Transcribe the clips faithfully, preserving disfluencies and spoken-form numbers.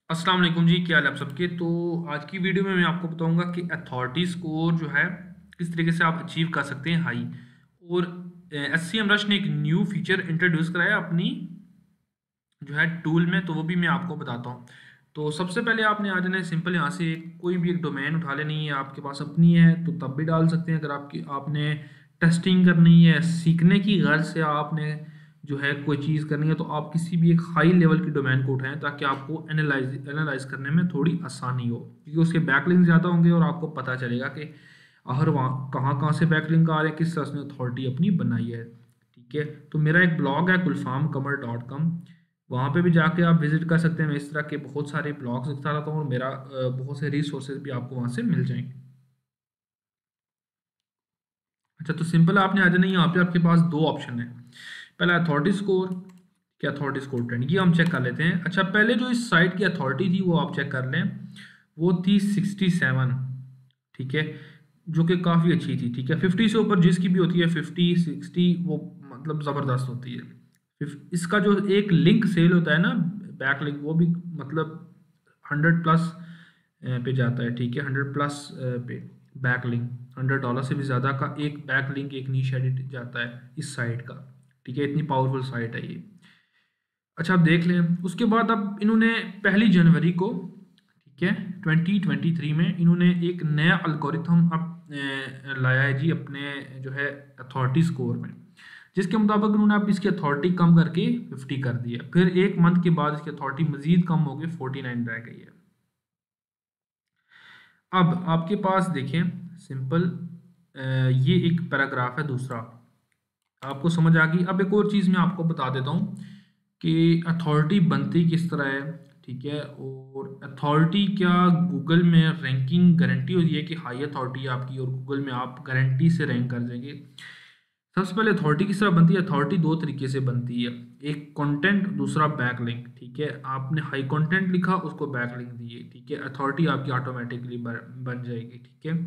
अस्सलाम वालेकुम जी, क्या हाल है आप सबके। तो आज की वीडियो में मैं आपको बताऊंगा कि अथॉरिटी स्कोर जो है किस तरीके से आप अचीव कर सकते हैं हाई। और एस सी एम रश ने एक न्यू फीचर इंट्रोड्यूस कराया अपनी जो है टूल में, तो वो भी मैं आपको बताता हूँ। तो सबसे पहले आपने आ जाना है सिंपल, यहाँ से कोई भी एक डोमेन उठा लेनी है, आपके पास अपनी है तो तब भी डाल सकते हैं। अगर आपकी आपने टेस्टिंग करनी है, सीखने की गर्ज से आपने जो है कोई चीज़ करनी है, तो आप किसी भी एक हाई लेवल की डोमेन को उठाएं ताकि आपको एनालाइज एनालाइज करने में थोड़ी आसानी हो, क्योंकि उसके बैकलिंक ज़्यादा होंगे और आपको पता चलेगा कि हर वहाँ कहाँ कहाँ से बैकलिंक आ रहे हैं, किस तरह से अथॉरिटी अपनी बनाई है। ठीक है, तो मेरा एक ब्लॉग है गुलफाम कमर डॉट कॉम, वहाँ पे भी जाके आप विजिट कर सकते हैं। मैं इस तरह के बहुत सारे ब्लॉग्स लिखता रहता हूँ और मेरा अ, बहुत से रिसोर्सेज भी आपको वहाँ से मिल जाएंगे। अच्छा, तो सिंपल आपने आ जाना, यहाँ पे आपके पास दो ऑप्शन है। पहला अथॉरिटी स्कोर, क्या अथॉरिटी स्कोर ट्रेंड, ये हम चेक कर लेते हैं। अच्छा, पहले जो इस साइट की अथॉरिटी थी वो आप चेक कर लें, वो थी सिक्सटी सेवन। ठीक है, जो कि काफ़ी अच्छी थी। ठीक है, फिफ्टी से ऊपर जिसकी भी होती है, फिफ्टी सिक्सटी वो मतलब ज़बरदस्त होती है। फिफ- इसका जो एक लिंक सेल होता है ना, बैक लिंक, वो भी मतलब हंड्रेड प्लस पे जाता है। ठीक है, हंड्रेड प्लस पे बैक लिंक, हंड्रेड डॉलर से भी ज़्यादा का एक बैक लिंक, एक नीश एडिट जाता है इस साइट का। ठीक है, इतनी पावरफुल साइट है ये। अच्छा, आप देख लें। उसके बाद अब इन्होंने पहली जनवरी को, ठीक है, ट्वेंटी ट्वेंटी थ्री में इन्होंने एक नया अल्गोरिथम अब अ, लाया है जी अपने जो है अथॉरिटी स्कोर में, जिसके मुताबिक उन्होंने अब इसकी अथॉरिटी कम करके फिफ्टी कर दी है। फिर एक मंथ के बाद इसकी अथॉरिटी मजीद कम हो गई, फोर्टी नाइन रह गई है। अब आपके पास देखें सिंपल, ये एक पैराग्राफ है दूसरा, आपको समझ आ गई। अब एक और चीज़ मैं आपको बता देता हूँ कि अथॉरिटी बनती किस तरह है। ठीक है, और अथॉरिटी क्या गूगल में रैंकिंग गारंटी होती है कि हाई अथॉरिटी है आपकी और गूगल में आप गारंटी से रैंक कर जाएंगे। सबसे पहले अथॉरिटी किस तरह बनती है। अथॉरिटी दो तरीके से बनती है, एक कंटेंट, दूसरा बैकलिंक। ठीक है, आपने हाई कंटेंट लिखा, उसको बैकलिंक दिए, ठीक है, अथॉरिटी आपकी ऑटोमेटिकली बन जाएगी। ठीक है,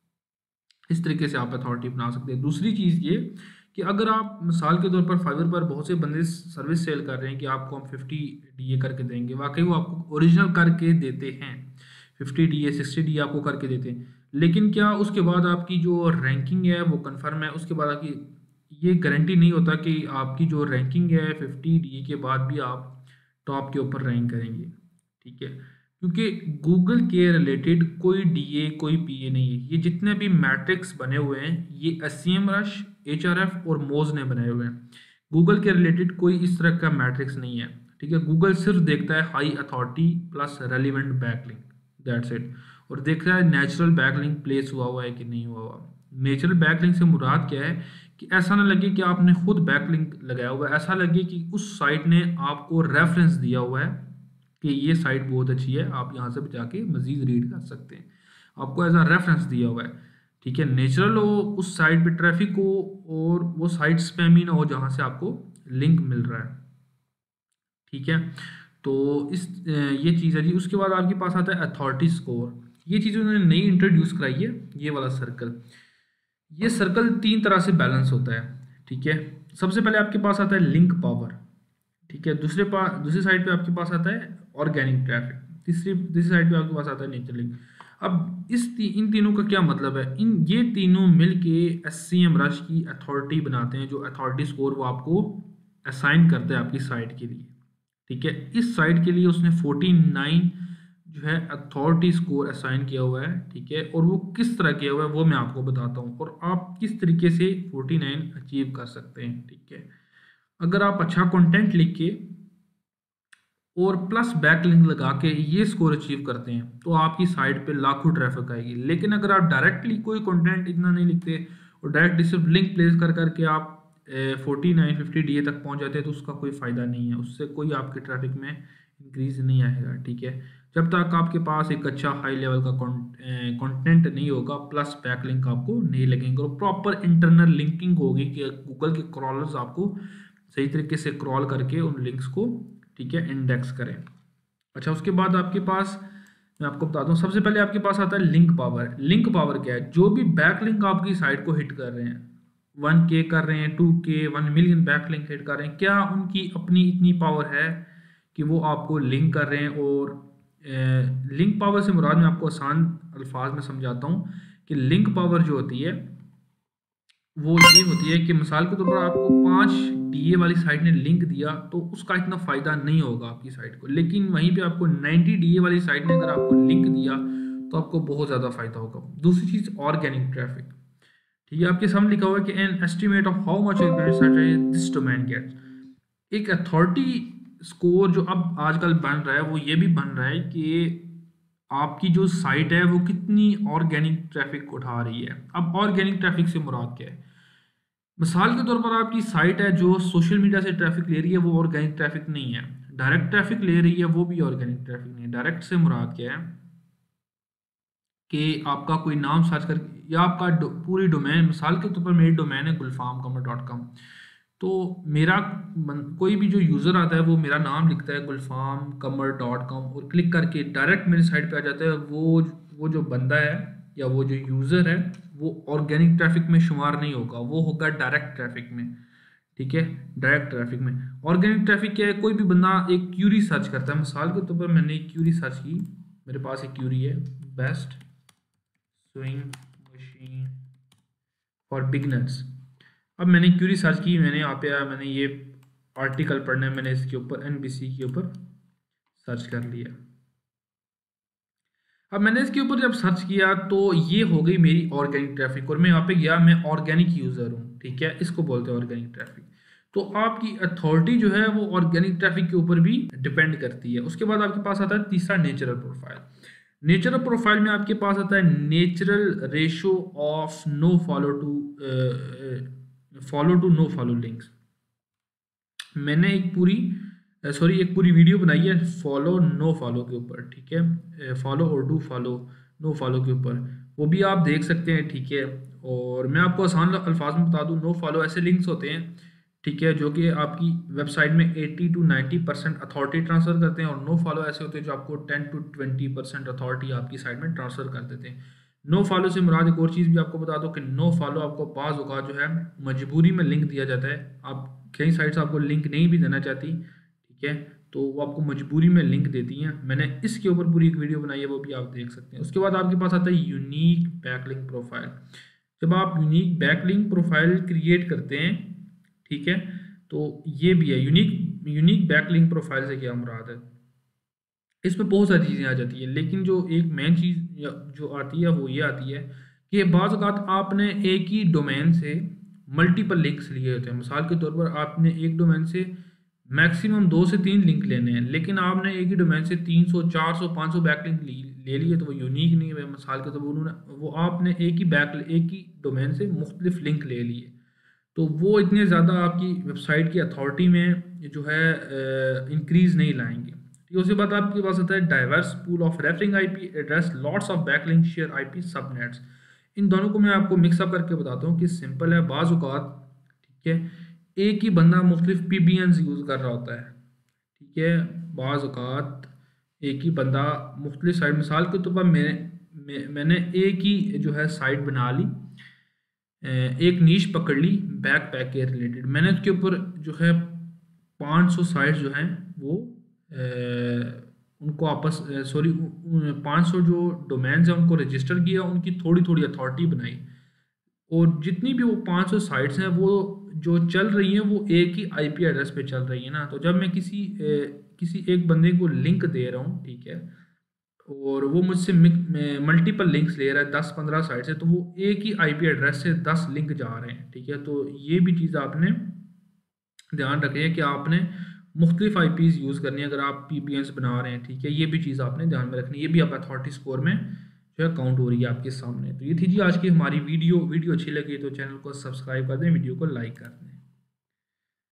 इस तरीके से आप अथॉरिटी बना सकते हैं। दूसरी चीज़ ये कि अगर आप मिसाल के तौर पर फाइवर पर बहुत से बंदे सर्विस सेल कर रहे हैं कि आपको हम फिफ्टी डी ए करके देंगे, वाकई वो आपको ओरिजिनल करके देते हैं, fifty D A sixty D A आपको करके देते हैं, लेकिन क्या उसके बाद आपकी जो रैंकिंग है वो कन्फर्म है, उसके बाद आपकी ये गारंटी नहीं होता कि आपकी जो रैंकिंग है फिफ्टी डी ए के बाद भी आप टॉप के ऊपर रैंक करेंगे। ठीक है, क्योंकि गूगल के रिलेटेड कोई डीए कोई पीए नहीं है। ये जितने भी मैट्रिक्स बने हुए हैं ये एससीएम रश, एचआरएफ और मोज ने बनाए हुए हैं। गूगल के रिलेटेड कोई इस तरह का मैट्रिक्स नहीं है। ठीक है, गूगल सिर्फ देखता है high authority plus relevant backlink, that's it. और देखता है नेचुरल बैकलिंक प्लेस हुआ हुआ है कि नहीं हुआ हुआ। नेचुरल बैकलिंक से मुराद क्या है कि ऐसा ना लगे कि आपने खुद बैकलिंक लगाया हुआ है, ऐसा लगे कि उस साइट ने आपको रेफरेंस दिया हुआ है कि ये साइट बहुत अच्छी है, आप यहाँ से भी जाके मजीद रीड कर सकते हैं, आपको एज अ रेफरेंस दिया हुआ है। ठीक है, नेचुरल हो, उस साइट पे ट्रैफिक हो और वो साइट स्पैमी ना हो जहाँ से आपको लिंक मिल रहा है। ठीक है, तो इस अ, ये चीज़ है जी। उसके बाद आपके पास आता है अथॉरिटी स्कोर। ये चीज़ उन्होंने नई इंट्रोड्यूस कराई है, ये वाला सर्कल। ये सर्कल तीन तरह से बैलेंस होता है। ठीक है, सबसे पहले आपके पास आता है लिंक पावर। ठीक है, दूसरे पास दूसरी साइड पे आपके पास आता है ऑर्गेनिक ट्रैफिक, तीसरी तीसरी साइड पे आपके पास आता है नेचर लिंक। अब इस ती, इन तीनों का क्या मतलब है, इन ये तीनों मिलके एस सी एम रश की अथॉरिटी बनाते हैं, जो अथॉरिटी स्कोर वो आपको असाइन करते हैं आपकी साइट के लिए। ठीक है, इस साइट के लिए उसने फोर्टी नाइन जो है अथॉरिटी स्कोर असाइन किया हुआ है। ठीक है, और वो किस तरह किया हुआ है वो मैं आपको बताता हूँ और आप किस तरीके से फोर्टी नाइन अचीव कर सकते हैं। ठीक है, अगर आप अच्छा कंटेंट लिख के और प्लस बैकलिंक लगा के ये स्कोर अचीव करते हैं तो आपकी साइट पे लाखों ट्रैफिक आएगी। लेकिन अगर आप डायरेक्टली कोई कंटेंट इतना नहीं लिखते और डायरेक्टली सिर्फ लिंक प्लेस कर करके आप forty nine fifty D A तक पहुंच जाते हैं तो उसका कोई फ़ायदा नहीं है, उससे कोई आपके ट्रैफिक में इंक्रीज नहीं आएगा। ठीक है, जब तक आपके पास एक अच्छा हाई लेवल का कंटेंट नहीं होगा, प्लस बैकलिंक आपको नहीं लगेंगे और प्रॉपर इंटरनल लिंकिंग होगी कि गूगल के क्रॉलर्स आपको सही तरीके से क्रॉल करके उन लिंक्स को, ठीक है, इंडेक्स करें। अच्छा, उसके बाद आपके पास मैं आपको बता दूं, सबसे पहले आपके पास आता है लिंक पावर। लिंक पावर क्या है, जो भी बैक लिंक आपकी साइट को हिट कर रहे हैं, वन के कर रहे हैं, two K, one million back link hit कर रहे हैं, क्या उनकी अपनी इतनी पावर है कि वो आपको लिंक कर रहे हैं और लिंक पावर से मुराद मैं आपको आसान अल्फाज में समझाता हूँ कि लिंक पावर जो होती है वो ये होती है कि मिसाल के तौर पर आपको पाँच डीए वाली साइट ने लिंक दिया तो उसका इतना फ़ायदा नहीं होगा आपकी साइट को, लेकिन वहीं पे आपको नब्बे डीए वाली साइट ने अगर आपको लिंक दिया तो आपको बहुत ज़्यादा फ़ायदा होगा। दूसरी चीज़ ऑर्गेनिक ट्रैफिक, ठीक है, आपके सामने लिखा हुआ है कि an estimate of how much this domain gets. एक अथॉरिटी स्कोर जो अब आजकल बन रहा है वो ये भी बन रहा है कि आपकी जो साइट है वो कितनी ऑर्गेनिक ट्रैफिक उठा रही है। अब ऑर्गेनिक ट्रैफिक से मुराद क्या है? मिसाल के तौर पर आपकी साइट है जो सोशल मीडिया से ट्रैफिक ले रही है वो ऑर्गेनिक ट्रैफिक नहीं है, डायरेक्ट ट्रैफिक ले रही है वो भी ऑर्गेनिक ट्रैफिक नहीं है। डायरेक्ट से मुराद क्या है कि आपका कोई नाम सर्च कर या आपका डो, पूरी डोमेन, मिसाल के तौर पर मेरी डोमेन है गुलफाम कमर डॉट कॉम, तो मेरा कोई भी जो यूज़र आता है वो मेरा नाम लिखता है गुलफाम कमर डॉट कॉम और क्लिक करके डायरेक्ट मेरी साइट पे आ जाता है। वो वो जो बंदा है या वो जो यूज़र है वो ऑर्गेनिक ट्रैफिक में शुमार नहीं होगा, वो होगा डायरेक्ट ट्रैफिक में, ठीक है। डायरेक्ट ट्रैफिक में ऑर्गेनिक ट्रैफिक क्या है? कोई भी बंदा एक क्यूरी सर्च करता है, मिसाल के तौर पर मैंने एक क्यूरी सर्च की, मेरे पास एक क्यूरी है best swing machine for beginners. अब मैंने क्यूरी सर्च की, मैंने यहाँ पे मैंने ये आर्टिकल पढ़ना है, मैंने इसके ऊपर एनबीसी के ऊपर सर्च कर लिया। अब मैंने इसके ऊपर जब सर्च किया तो ये हो गई मेरी ऑर्गेनिक ट्रैफिक और मैं यहाँ पे गया, मैं ऑर्गेनिक यूज़र हूँ, ठीक है, इसको बोलते हैं ऑर्गेनिक ट्रैफिक। तो आपकी अथॉरिटी जो है वो ऑर्गेनिक ट्रैफिक के ऊपर भी डिपेंड करती है। उसके बाद आपके पास आता है तीसरा नेचुरल प्रोफाइल। नेचुरल प्रोफाइल में आपके पास आता है natural ratio of no follow to follow to no follow links. मैंने एक पूरी सॉरी एक पूरी वीडियो बनाई है फॉलो नो फॉलो के ऊपर, ठीक है, फॉलो और डू फॉलो नो फॉलो के ऊपर, वो भी आप देख सकते हैं, ठीक है। और मैं आपको आसान अल्फाज में बता दूं, नो फॉलो ऐसे लिंक्स होते हैं, ठीक है, जो कि आपकी वेबसाइट में अस्सी टू नब्बे परसेंट अथॉरिटी ट्रांसफ़र करते हैं, और नो फॉलो ऐसे होते हैं जो आपको दस टू बीस परसेंट अथॉरिटी आपकी साइट में ट्रांसफ़र कर देते हैं। नो फॉलो से मुराद एक और चीज़ भी आपको बता दो कि नो फॉलो आपको बाज़ औक़ात जो है मजबूरी में लिंक दिया जाता है। आप कई साइट्स आपको लिंक नहीं भी देना चाहती, ठीक है, तो वो आपको मजबूरी में लिंक देती हैं। मैंने इसके ऊपर पूरी एक वीडियो बनाई है, वो भी आप देख सकते हैं। उसके बाद आपके पास आता है यूनिक बैकलिंक प्रोफाइल। जब आप यूनिक बैकलिंक प्रोफाइल क्रिएट करते हैं, ठीक है, तो ये भी है यूनिक यूनिक बैकलिंक प्रोफाइल से क्या मुराद है? इसमें बहुत सारी चीज़ें आ जाती है, लेकिन जो एक मेन चीज़ जो आती है वो ये आती है कि बाज़ औक़ात आपने एक ही डोमेन से मल्टीपल लिंक्स लिए होते हैं। मिसाल के तौर पर आपने एक डोमेन से मैक्सिमम दो से तीन लिंक लेने हैं, लेकिन आपने एक ही डोमेन से तीन सौ चार सौ पाँच सौ बैक लिंक ले लिए, तो वो यूनिक नहीं है। मिसाल के तौर पर उन्होंने वो आपने एक ही बैक एक ही डोमेन से मुख्तलिफ लिंक ले लिए, तो वो इतने ज़्यादा आपकी वेबसाइट की अथॉरिटी में जो है इंक्रीज़ नहीं लाएंगे। ठीक है, उसके बाद आपके पास आता है diverse pool of referring IP address, lots of backlink share IP subnets. इन दोनों को मैं आपको मिक्सअप करके बताता हूँ कि सिंपल है। बाज़ औक़ात, ठीक है, एक ही बंदा मुख्तलिफ पी बी एन्स यूज़ कर रहा होता है, ठीक है, बाज़ औक़ात एक ही बंदा मुख्तलिफ साइट, मिसाल के तौर पर मैंने मैं, मैंने एक ही जो है साइट बना ली, एक नीश पकड़ ली बैक पैक के रिलेटेड, मैंने उसके ऊपर जो है पाँच सौ साइट्स जो हैं वो ए, उनको आपस सॉरी पाँच सौ जो डोमेन्स हैं उनको रजिस्टर किया, उनकी थोड़ी थोड़ी अथॉरिटी बनाई, और जितनी भी वो पाँच सौ साइट्स हैं वो जो चल रही हैं वो एक ही आईपी एड्रेस पे चल रही है ना। तो जब मैं किसी ए, किसी एक बंदे को लिंक दे रहा हूँ, ठीक है, और वो मुझसे मल्टीपल लिंक्स ले रहा है दस पंद्रह साइट से, तो वो एक ही आईपी एड्रेस से दस लिंक जा रहे हैं, ठीक है। तो ये भी चीज़ आपने ध्यान रखनी है कि आपने मुख्तलिफ आई पीज़ यूज़ करनी है अगर आप पी बी एन्स बना रहे हैं, ठीक है। ये भी चीज़ आपने ध्यान में रखनी है, ये भी आप अथॉरिटी स्कोर में जो है काउंट हो रही है आपके सामने। तो ये थी जी आज की हमारी वीडियो वीडियो अच्छी लगी तो चैनल को सब्सक्राइब कर दें, वीडियो को लाइक कर दें।